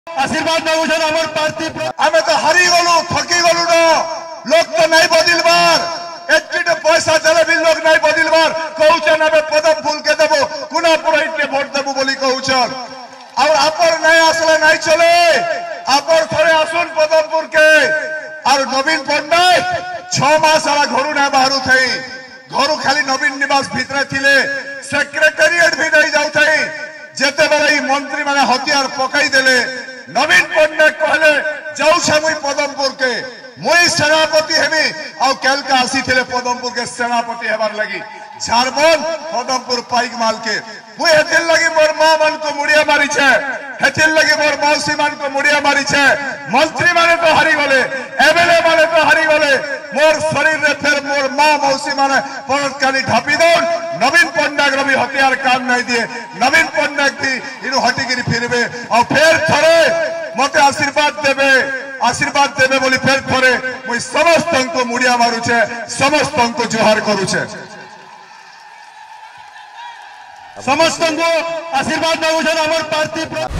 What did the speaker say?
आशीर्वाद मागुछन हमर पार्टी आमे तो हारी गलु थकी गलु न लोक तो नहीं बदलबार एचटी पैसा देले भी लोग नहीं बदलबार कहउछन आमे पदम फूल के देबो कुना पुरोहित के वोट देबो बोली कहउछन और आपर नहीं आसले नहीं चले आपर थोड़े आसुन पदमपुर के और नवीन पट्टनायक 6 मास आला घरु ना बाहरु थई घरु खाली नवीन निवास भितरे थिले सेक्रेटेरिएट भी नहीं जाउ थई जेते बेले मंत्री माने हथियार पकाई देले नवीन पट्टनायक कहले जाऊ छे मुई पदमपुर के मुई सेनापति हेमी और केलका आसी थिले पदमपुर के सेनापति हेबार लगी झारबंद पदमपुर पाइक माल के मुई हेतिल लगी मोर मां मन को मुड़िया मारी छे हेतिल लगी मोर मौसी मन को मुड़िया मारी छे मंत्री माने तो हारी गले एमएलए माने तो हारी गले मोर शरीर रे फिर मोर मां मौसी माने पलटकानी ढापी दोन नवीन पट्टनायक रवि हथियार काम नहीं दिए नवीन पट्टनायक भी इनु हटिगिरी फिरबे और फिर थरे मते आशीर्वाद देबे बोली फिर थरे मुई समस्त को मुड़िया मारू छे समस्त को जोहार करू छे समस्त को आशीर्वाद मागुछन हमर पार्टी